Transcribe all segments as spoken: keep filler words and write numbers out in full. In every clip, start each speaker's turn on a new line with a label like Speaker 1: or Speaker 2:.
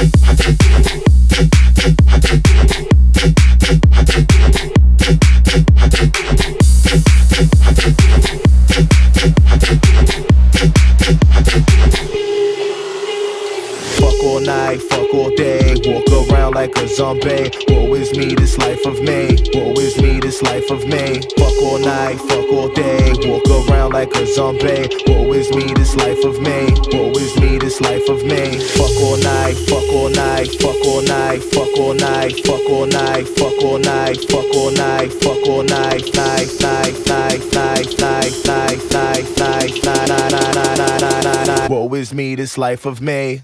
Speaker 1: Fuck all night, fuck all day, walk around like a zombie. Woe is me, this life of me. Woe is me, this life of me. Fuck all night, fuck all day, walk around like a zombie. Woe is me, this life of me. Woe is me, this life of me. Fuck all night, fuck all night, fuck all night, fuck all night, fuck all night, fuck all night, fuck all night, fuck all night, night, night, night, night, night, night, night, night, night, night, night, night, night. Woe is me, this life of me.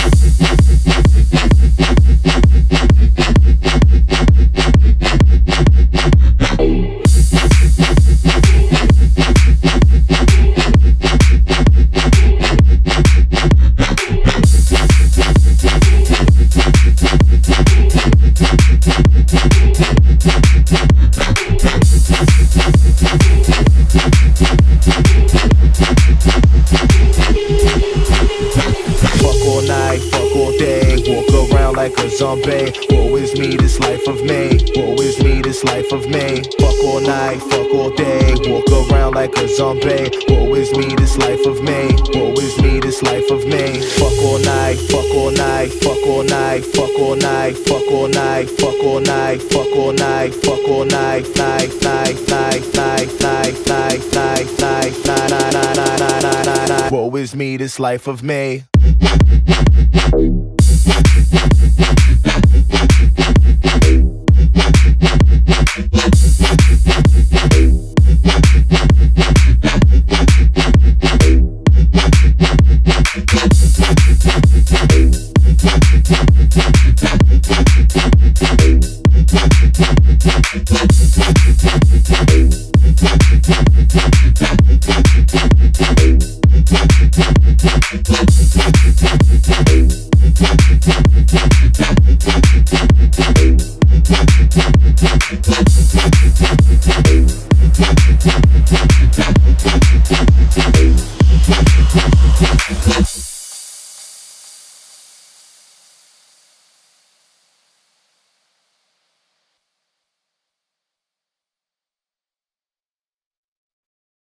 Speaker 1: Fuck all day, walk around like a zombie. Woe is me, this life of me. Woe is me, this life of me. Fuck all night, fuck all day, walk around like a zombie. Woe is me, this life of me. Woe is me, this life of me. Fuck all night, fuck all night, fuck all night, fuck all night, fuck all night, fuck all night, fuck all night, fuck all night, night, night, night, night, night, night, night, night, night, night, night, night, night. Woe is me, this life of me.